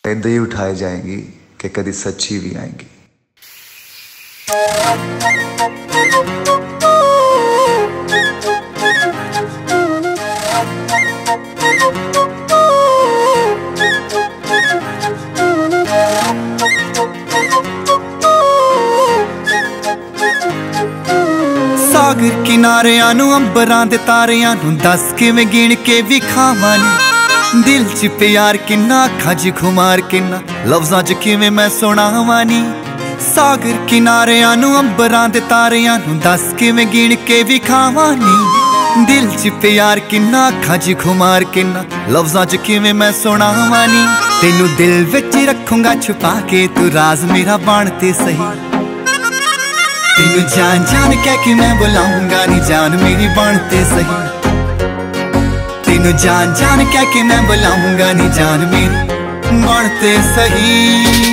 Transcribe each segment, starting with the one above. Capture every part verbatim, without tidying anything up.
ऐदा ही उठाए जाएंगी कि कभी सच्ची भी आएंगी। सागर किनारियां नू अंबरां दे तारियां नू दस किवें गिण के विखावां नी, दिल च प्यार किन्ना अखां च खुमार किन्ना लफ्जां च किवें मैं सुणावां नी। सागर किनारियां नू अंबरां दे तारियां नू दस किवें गिण के विखावां नी, दिल च प्यार किन्ना अखां च खुमार किन्ना लफ्जां च किवें मैं सुणावां नी। तेनू दिल विच रखूंगा छुपा के, तू राज मेरा बन ते सही। तेनू जान जान कह के मैं बुलाऊंगा नी, जान मेरी बनते सही। तेनू जान जान कह के मैं बुलाऊंगा नी, जान मेरी बनते सही।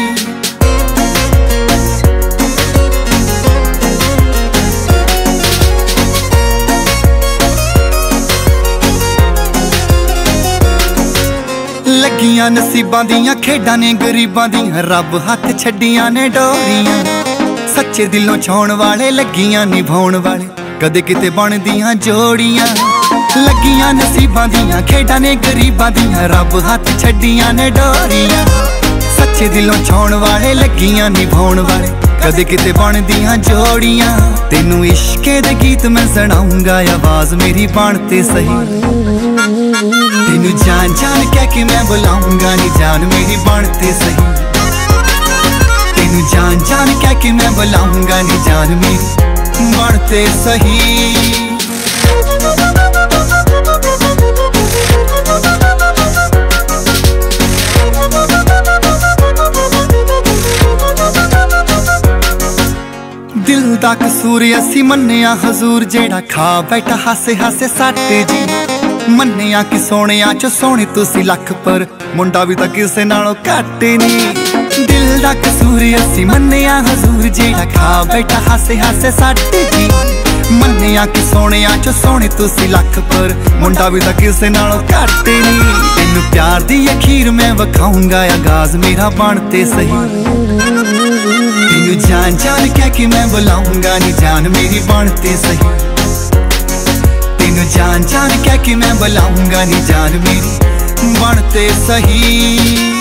लगियां नसीबां दियां खेडां ने गरीबां दियां, रब हथ छड्डियां ने डोरियां। सच्चे दिलों छाउण वाले लगियां निभाउण वाले कदे किते बनदियां जोड़ियां। लगियां नसीबां दियां खेडां ने गरीबां दियां, रब हथ छड्डियां ने डोरियां। सच्चे दिलों छाउण वाले लगियां निभाउण वाले कदे किते बनदियां जोड़ियां। तेनू इश्के दे गीत मैं सुणाऊंगा, आवाज मेरी बनते सही। तेनू जान जान कह के मैं बुलाऊंगा नी, जान मेरी बनते सही। तेनू जान जान कह के मैं बुलाऊंगा नी, जान मेरी बनते सही। दिल दा कसूर असी मन्निया हजूर, जेड़ा खा बैठा हासे हासे सट जी। मन्निया कि सोनिया चो सोनी तुसी लख, पर मुंडा भी तां किसे नालों घट नी। दिल दा कसूर असी मन्निया हजूर, जेड़ा खा बैठा हासे हासे सट जी। मन्निया कि सोनिया चो सोनी तुसी लख, पर मुंडा भी तां किसे नालों घट नी। तेनू प्यार दी अखीर मैं वखाऊंगा, आगाज मेरा बनते सही। तेनू जान जान कह के मैं बुलाऊंगा नी, जान मेरी बनते सही। तेनू जान जान कह के मैं बुलाऊंगा नी, जान मेरी बनते सही।